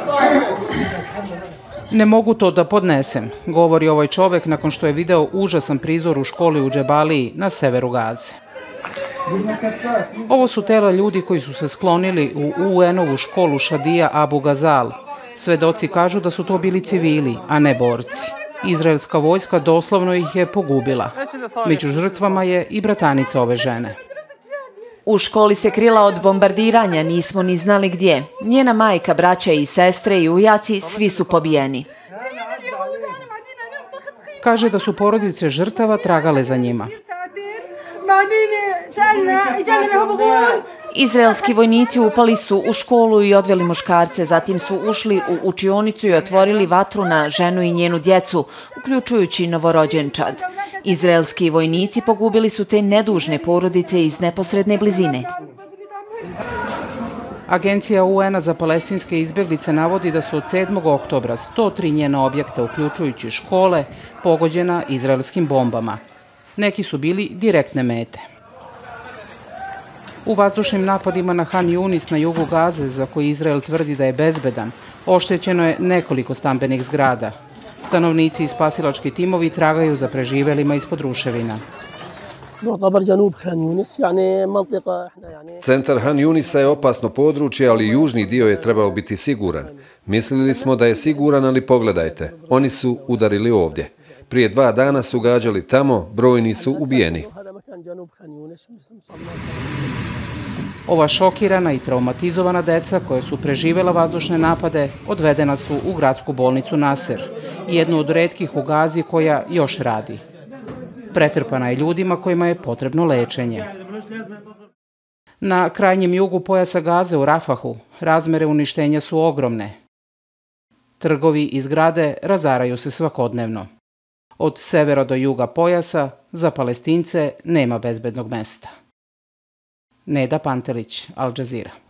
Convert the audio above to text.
Ne mogu to da podnesem, govori ovaj čovek nakon što je video užasan prizor u školi u Džebaliji na severu Gaze. Ovo su tela ljudi koji su se sklonili u UN-ovu školu Šadija Abu Gazal. Svedoci kažu da su to bili civili, a ne borci. Izraelska vojska doslovno ih je pogubila. Među žrtvama je i bratanica ove žene. U školi se krila od bombardiranja, nismo ni znali gdje. Njena majka, braća i sestre i ujaci, svi su pobijeni. Kaže da su porodice žrtava tragale za njima. Izraelski vojnici upali su u školu i odveli muškarce, zatim su ušli u učionicu i otvorili vatru na ženu i njenu djecu, uključujući novorođenčad. Izraelski vojnici pogubili su te nedužne porodice iz neposredne blizine. Agencija UN-a za palestinske izbjeglice navodi da su od 7. oktobra 103 njena objekta, uključujući škole, pogođena izraelskim bombama. Neki su bili direktne mete. U vazdušnim napadima na Han Yunis na jugu Gaze, za koji Izrael tvrdi da je bezbedan, oštećeno je nekoliko stambenih zgrada. Stanovnici i spasilački timovi tragaju za preživelima ispod ruševina. Centar Han Yunisa je opasno područje, ali južni dio je trebao biti siguran. Mislili smo da je siguran, ali pogledajte, oni su udarili ovdje. Prije 2 dana su gađali tamo, brojni su ubijeni. Ova šokirana i traumatizovana deca koja su preživjela vazdušne napade odvedena su u gradsku bolnicu Nasser, jednu od retkih u Gazi koja još radi. Pretrpana je ljudima kojima je potrebno lečenje. Na krajnjem jugu pojasa Gaze u Rafahu razmere uništenja su ogromne. Trgovi i zgrade razaraju se svakodnevno. Od severa do juga pojasa za Palestince nema bezbednog mesta. Neda Pantelić, Al Jazeera.